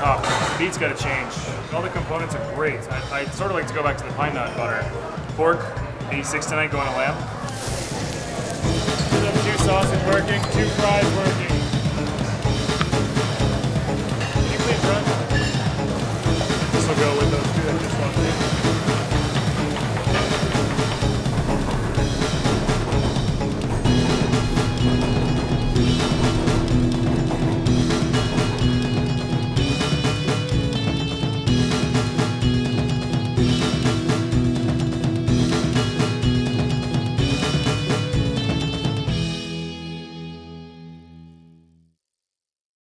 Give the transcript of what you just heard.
top. The meat's got to change. All the components are great. I'd sort of like to go back to the pine nut butter. Pork, 86 tonight, going to lamb. 2 sausage working, 2 fries working.